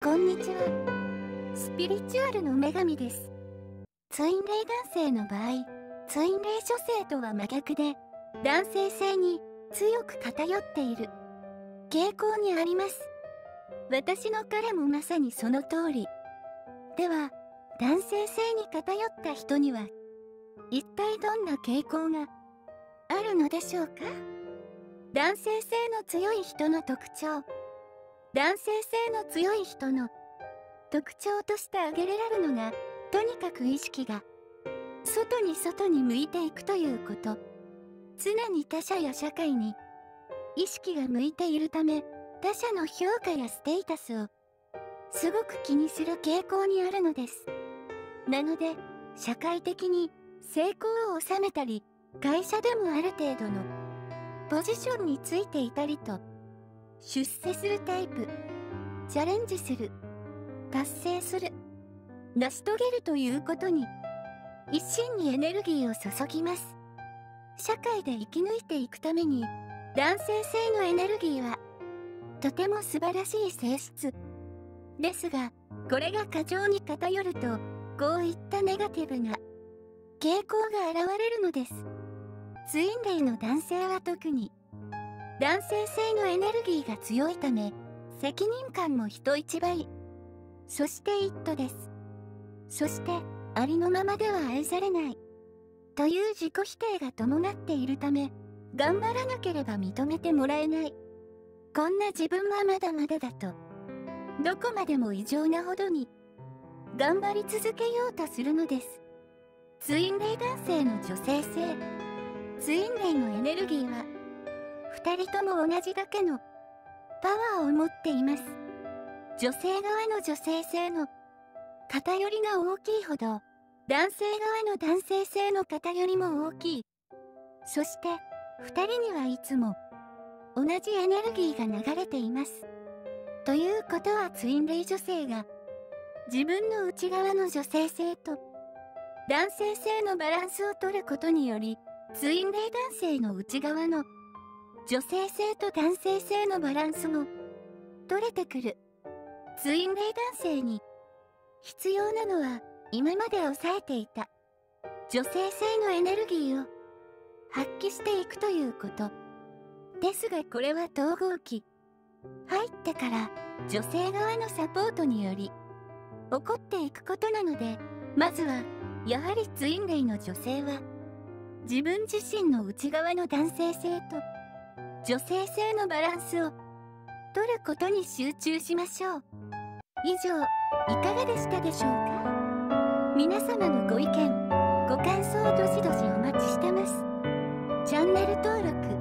こんにちは。スピリチュアルの女神です。ツインレイ男性の場合、ツインレイ女性とは真逆で、男性性に強く偏っている傾向にあります。私の彼もまさにその通り。では、男性性に偏った人には、一体どんな傾向があるのでしょうか？男性性の強い人の特徴。男性性の強い人の特徴として挙げられるのが、とにかく意識が外に向いていくということ。常に他者や社会に意識が向いているため、他者の評価やステータスをすごく気にする傾向にあるのです。なので、社会的に成功を収めたり、会社でもある程度のポジションについていたりと、出世するタイプ。チャレンジする、達成する、成し遂げるということに一心にエネルギーを注ぎます。社会で生き抜いていくために、男性性のエネルギーはとても素晴らしい性質ですが、これが過剰に偏ると、こういったネガティブな傾向が現れるのです。ツインレイの男性は特に男性性のエネルギーが強いため、責任感も人一倍、そしてイットです。そしてありのままでは愛されないという自己否定が伴っているため、頑張らなければ認めてもらえない、こんな自分はまだまだだと、どこまでも異常なほどに頑張り続けようとするのです。ツインレイ男性の女性性。ツインレイのエネルギーは2人とも同じだけのパワーを持っています。女性側の女性性の偏りが大きいほど、男性側の男性性の偏りも大きい。そして2人にはいつも同じエネルギーが流れています。ということは、ツインレイ女性が自分の内側の女性性と男性性のバランスを取ることにより、ツインレイ男性の内側の女性性と男性性のバランスも取れてくる。ツインレイ男性に必要なのは、今まで抑えていた女性性のエネルギーを発揮していくということですが、これは統合期入ってから女性側のサポートにより起こっていくことなので、まずはやはりツインレイの女性は自分自身の内側の男性性と女性性のバランスを取ることに集中しましょう。以上、いかがでしたでしょうか？皆様のご意見、ご感想をどしどしお待ちしてます。チャンネル登録